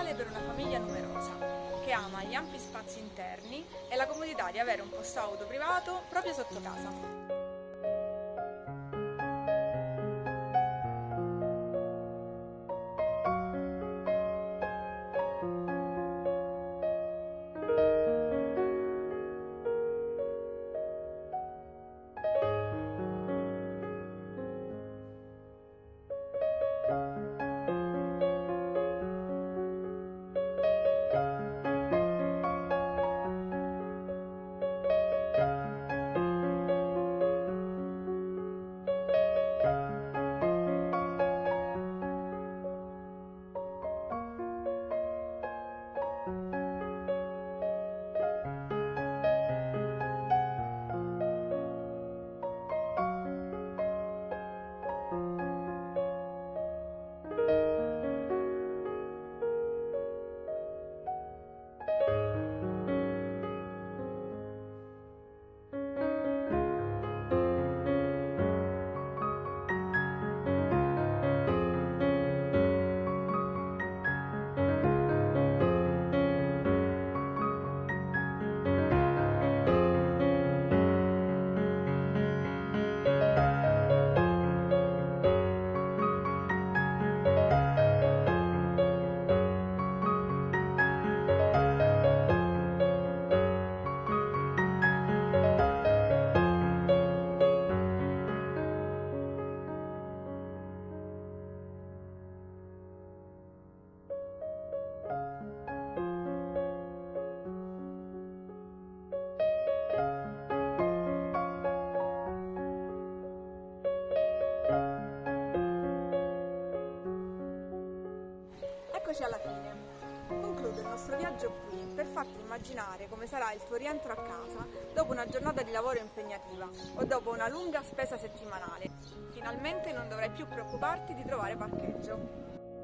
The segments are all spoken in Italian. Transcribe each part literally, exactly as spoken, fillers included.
ideale per una famiglia numerosa, che ama gli ampi spazi interni e la comodità di avere un posto auto privato proprio sotto casa. Eccoci alla fine. Concludo il nostro viaggio qui per farti immaginare come sarà il tuo rientro a casa dopo una giornata di lavoro impegnativa o dopo una lunga spesa settimanale. Finalmente non dovrai più preoccuparti di trovare parcheggio.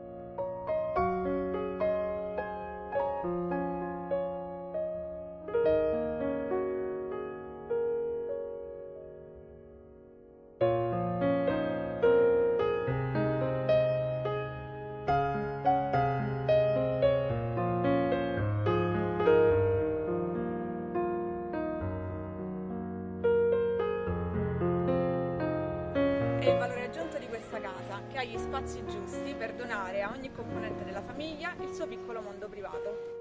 È il valore aggiunto di questa casa, che ha gli spazi giusti per donare a ogni componente della famiglia il suo piccolo mondo privato.